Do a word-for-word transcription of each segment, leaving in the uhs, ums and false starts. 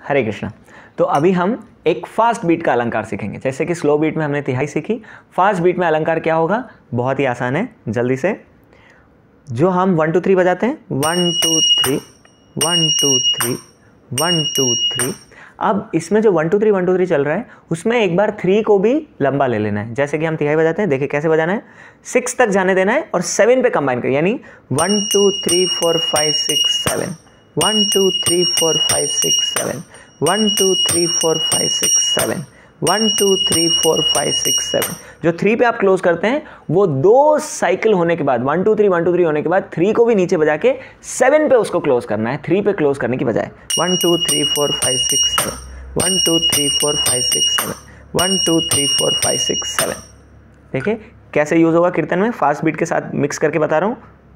हरे कृष्णा। तो अभी हम एक फास्ट बीट का अलंकार सीखेंगे। जैसे कि स्लो बीट में हमने तिहाई सीखी, फास्ट बीट में अलंकार क्या होगा, बहुत ही आसान है। जल्दी से जो हम वन टू थ्री बजाते हैं, one two three one two three one two three, अब इसमें जो one two three one two three चल रहा है उसमें एक बार थ्री को भी लंबा ले लेना है। जैसे कि हम तिहाई बजाते हैं, देखिए कैसे बजाना है, सिक्स तक जाने देना है और सेवन पे कंबाइन कर, यानी one two three four five six seven, one two three four five six seven, one two three four five six seven, one two three four five six seven. जो three पे आप close करते हैं वो दो cycle होने के बाद, one two three one two three होने के बाद थ्री को भी नीचे बजा के सेवन पे उसको क्लोज करना है, थ्री पे क्लोज करने की बजाय। One two three four five six seven, one two three four five six seven, one two three four five six seven. देखिए कैसे यूज होगा कीर्तन में, फास्ट बीट के साथ मिक्स करके बता रहा हूँ।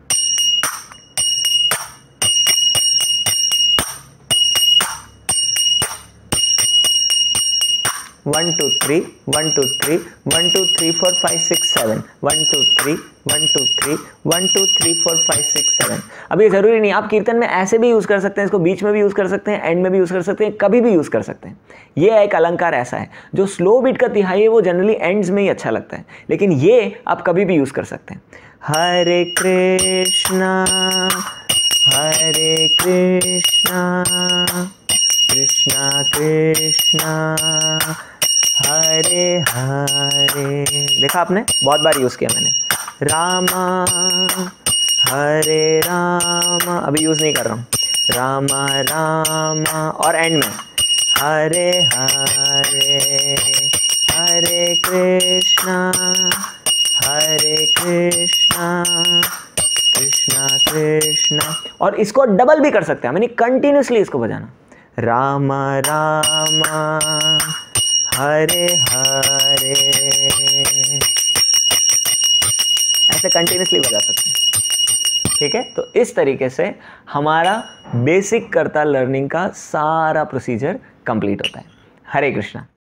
One two three one two three one two three four five six seven, one two three one two three one two three four five six seven. अब ये जरूरी नहीं, आप कीर्तन में ऐसे भी यूज कर सकते हैं, इसको बीच में भी यूज कर सकते हैं, एंड में भी यूज कर सकते हैं, कभी भी यूज कर सकते हैं। ये एक अलंकार ऐसा है, जो स्लो बीट का तिहाई है वो जनरली एंड्स में ही अच्छा लगता है, लेकिन ये आप कभी भी यूज कर सकते हैं। हरे कृष्णा हरे कृष्णा कृष्णा कृष्णा हरे हरे। देखा आपने, बहुत बार यूज किया मैंने। रामा हरे रामा, अभी यूज नहीं कर रहा हूँ, रामा रामा, और एंड में हरे हरे हरे कृष्णा हरे कृष्णा कृष्णा कृष्णा। और इसको डबल भी कर सकते हैं, यानी कंटिन्यूसली इसको बजाना, रामा रामा हरे हरे, ऐसे कंटिन्यूसली बजा सकते हैं। ठीक है, तो इस तरीके से हमारा बेसिक करता लर्निंग का सारा प्रोसीजर कंप्लीट होता है। हरे कृष्णा।